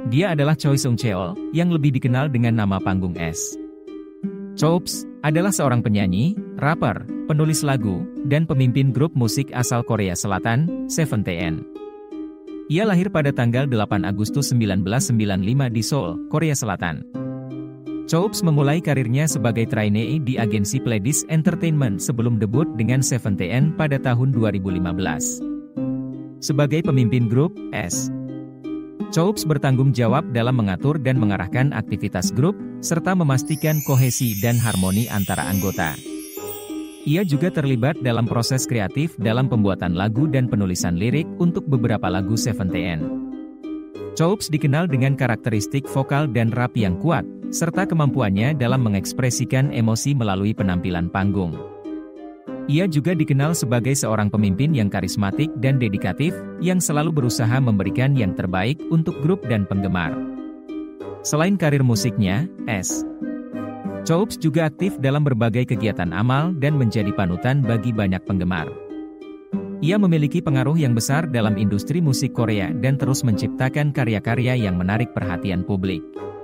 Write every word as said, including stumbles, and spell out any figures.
Dia adalah Choi Sung Cheol, yang lebih dikenal dengan nama panggung S. Chops adalah seorang penyanyi, rapper, penulis lagu, dan pemimpin grup musik asal Korea Selatan, Seventeen. Ia lahir pada tanggal delapan Agustus seribu sembilan ratus sembilan puluh lima di Seoul, Korea Selatan. Chops memulai karirnya sebagai trainee di agensi Pledis Entertainment sebelum debut dengan Seventeen pada tahun dua ribu lima belas. Sebagai pemimpin grup S, Chops bertanggung jawab dalam mengatur dan mengarahkan aktivitas grup, serta memastikan kohesi dan harmoni antara anggota. Ia juga terlibat dalam proses kreatif dalam pembuatan lagu dan penulisan lirik untuk beberapa lagu Seventeen. Chops dikenal dengan karakteristik vokal dan rap yang kuat, serta kemampuannya dalam mengekspresikan emosi melalui penampilan panggung. Ia juga dikenal sebagai seorang pemimpin yang karismatik dan dedikatif, yang selalu berusaha memberikan yang terbaik untuk grup dan penggemar. Selain karir musiknya, S. Chops juga aktif dalam berbagai kegiatan amal dan menjadi panutan bagi banyak penggemar. Ia memiliki pengaruh yang besar dalam industri musik Korea dan terus menciptakan karya-karya yang menarik perhatian publik.